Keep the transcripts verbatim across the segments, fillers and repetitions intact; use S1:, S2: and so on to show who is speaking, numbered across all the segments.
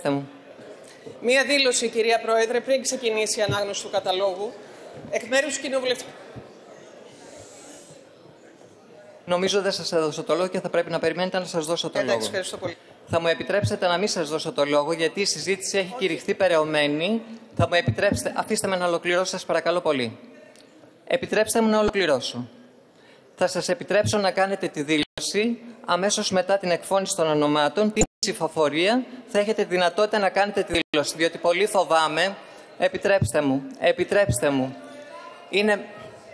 S1: επιτρέψτε μου.
S2: Μία δήλωση, κυρία Πρόεδρε, πριν ξεκινήσει η ανάγνωση του καταλόγου. Εκ μέρους του κοινοβουλευτικού.
S1: Νομίζω δεν σας έδωσα το λόγο και θα πρέπει να περιμένετε να σας δώσω το
S2: Εντάξει,
S1: λόγο.
S2: ευχαριστώ πολύ.
S1: Θα μου επιτρέψετε να μην σας δώσω το λόγο, γιατί η συζήτηση έχει κηρυχθεί περαιωμένη. Θα μου επιτρέψετε, αφήστε με να ολοκληρώσω, σας παρακαλώ πολύ. Επιτρέψτε μου να ολοκληρώσω. Θα σας επιτρέψω να κάνετε τη δήλωση αμέσως μετά την εκφώνηση των ονομάτων. Την ψηφοφορία θα έχετε δυνατότητα να κάνετε τη δήλωση, διότι πολύ φοβάμαι. Επιτρέψτε μου, επιτρέψτε μου. Είναι...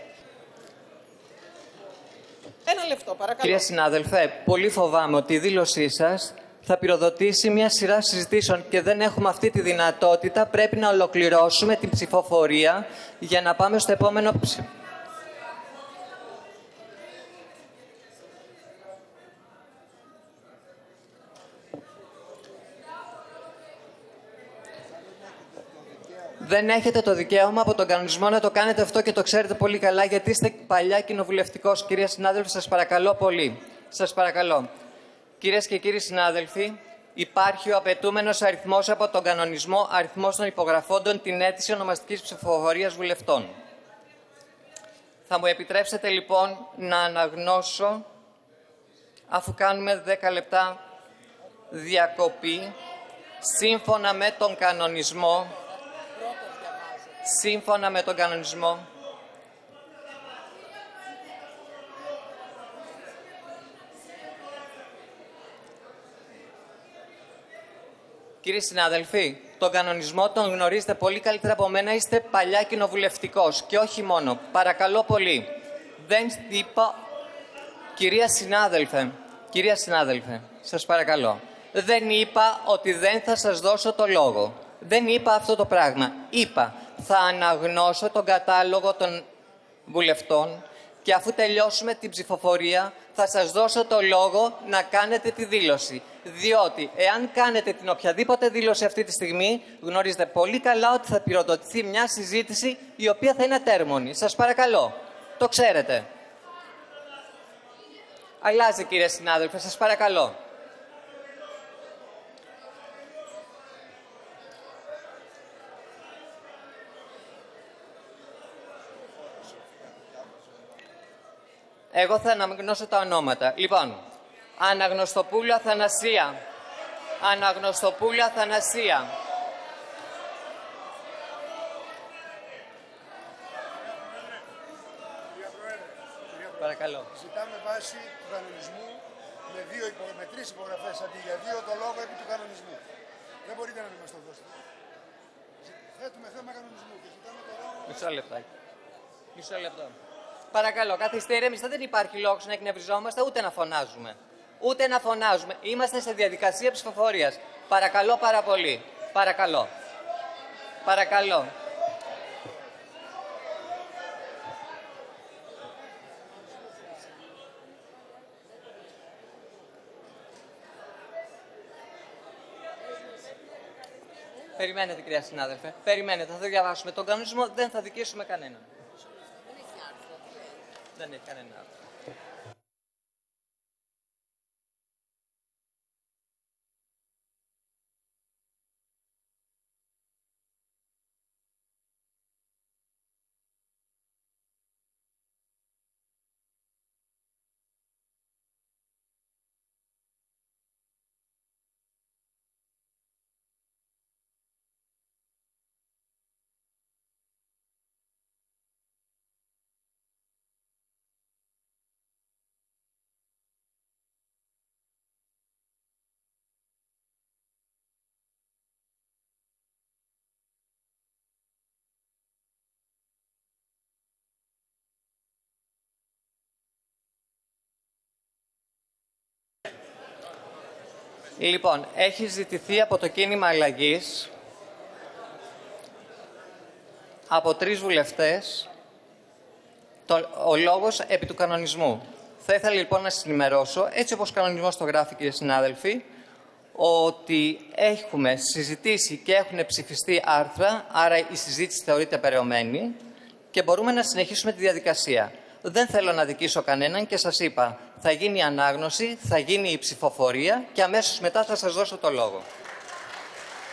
S2: Ένα λεπτό, παρακαλώ.
S1: Κυρία συνάδελφε, πολύ φοβάμαι ότι η δήλωσή σας θα πυροδοτήσει μια σειρά συζητήσεων και δεν έχουμε αυτή τη δυνατότητα. Πρέπει να ολοκληρώσουμε την ψηφοφορία για να πάμε στο επόμενο ψηφοφορία. Δεν έχετε το δικαίωμα από τον κανονισμό να το κάνετε αυτό και το ξέρετε πολύ καλά, γιατί είστε παλιά κοινοβουλευτικός. Κυρία συνάδελφε, σας παρακαλώ πολύ. Σας παρακαλώ. Κυρίες και κύριοι συνάδελφοι, υπάρχει ο απαιτούμενος αριθμός από τον κανονισμό, αριθμός των υπογραφόντων την αίτηση ονομαστικής ψηφοφορίας βουλευτών. Θα μου επιτρέψετε λοιπόν να αναγνώσω, αφού κάνουμε δέκα λεπτά διακοπή, σύμφωνα με τον κανονισμό, σύμφωνα με τον κανονισμό, κύριοι συνάδελφοι, τον κανονισμό τον γνωρίζετε πολύ καλύτερα από μένα, είστε παλιά κοινοβουλευτικός και όχι μόνο. Παρακαλώ πολύ. Δεν είπα... Κυρία συνάδελφε, κυρία συνάδελφε, σας παρακαλώ. Δεν είπα ότι δεν θα σας δώσω το λόγο. Δεν είπα αυτό το πράγμα. Είπα, θα αναγνώσω τον κατάλογο των βουλευτών και αφού τελειώσουμε την ψηφοφορία θα σας δώσω το λόγο να κάνετε τη δήλωση. Διότι εάν κάνετε την οποιαδήποτε δήλωση αυτή τη στιγμή, γνωρίζετε πολύ καλά ότι θα πυροδοτηθεί μια συζήτηση η οποία θα είναι ατέρμονη. Σας παρακαλώ. Το ξέρετε. Αλλάζει, κύριε συνάδελφε, σας παρακαλώ. Εγώ θα αναγνώσω τα ονόματα. Λοιπόν, Αναγνωστοπούλου Αθανασία. Αναγνωστοπούλου Αθανασία. Παρακαλώ.
S3: Ζητάμε βάση του κανονισμού με, δύο υπο... με τρεις υπογραφές αντί για δύο το λόγο επί του κανονισμού. Δεν μπορείτε να μην μας το δώσετε. Θέτουμε θέμα κανονισμού και ζητάμε το λόγο...
S1: Μισό λεπτάκι. Μισό λεπτό. Παρακαλώ, καθίστε ηρέμιστα, δεν υπάρχει λόγος να εκνευριζόμαστε ούτε να φωνάζουμε. Ούτε να φωνάζουμε. Είμαστε σε διαδικασία ψηφοφορίας. Παρακαλώ πάρα πολύ. Παρακαλώ. Παρακαλώ. Περιμένετε, κυρία συνάδελφε. Περιμένετε, θα το διαβάσουμε. Τον κανονισμό δεν θα δικήσουμε κανέναν. Δεν έχει κανένα άρθρο. Λοιπόν, έχει ζητηθεί από το κίνημα αλλαγής, από τρεις βουλευτές, το, ο λόγος επί του κανονισμού. Θα ήθελα λοιπόν να σας ενημερώσω, έτσι όπως ο κανονισμός το γράφει, κύριοι συνάδελφοι, ότι έχουμε συζητήσει και έχουν ψηφιστεί άρθρα, άρα η συζήτηση θεωρείται περαιωμένη και μπορούμε να συνεχίσουμε τη διαδικασία. Δεν θέλω να δικήσω κανέναν και σας είπα, θα γίνει η ανάγνωση, θα γίνει η ψηφοφορία και αμέσως μετά θα σας δώσω το λόγο.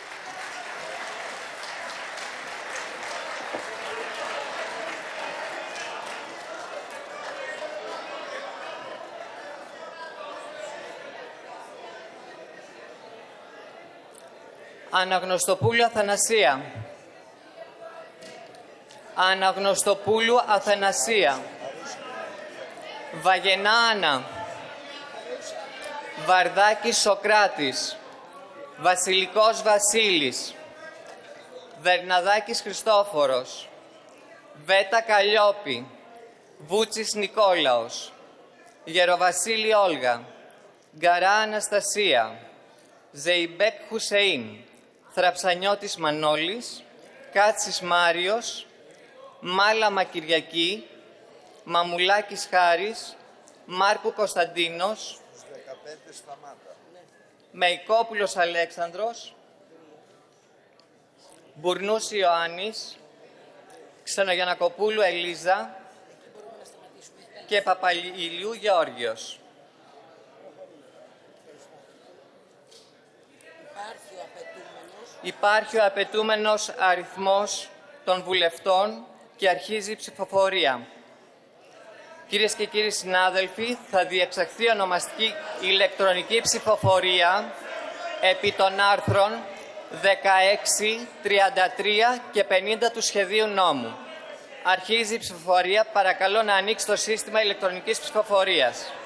S1: Αναγνωστοπούλου Αθανασία. Αναγνωστοπούλου Αθανασία. Βαγενά Άννα. Βαρδάκης Σοκράτης. Βασιλικός Βασίλης. Βερναδάκης Χριστόφορος. Βέτα Καλλιόπη. Βούτσης Νικόλαος. Γεροβασίλη Όλγα. Γκαρά Αναστασία. Ζεϊμπέκ Χουσεΐν. Θραψανιώτης Μανώλης. Κάτσης Μάριος. Μάλαμα Κυριακή. Μαμουλάκης Χάρης. Μάρκου Κωνσταντίνος.
S4: δεκαπέντε Σταμάτα.
S1: Μεϊκόπουλος Αλέξανδρος. Μπουρνούς Ιωάννης. Ξενογιανακοπούλου Ελίζα και Παπαληλιού Γεώργιος.
S5: Υπάρχει ο απαιτούμενος.
S1: Υπάρχει ο απαιτούμενος αριθμός των βουλευτών και αρχίζει η ψηφοφορία. Κυρίες και κύριοι συνάδελφοι, θα διεξαχθεί ονομαστική ηλεκτρονική ψηφοφορία επί των άρθρων δεκαέξι, τριάντα τρία και πενήντα του σχεδίου νόμου. Αρχίζει η ψηφοφορία. Παρακαλώ να ανοίξει το σύστημα ηλεκτρονικής ψηφοφορίας.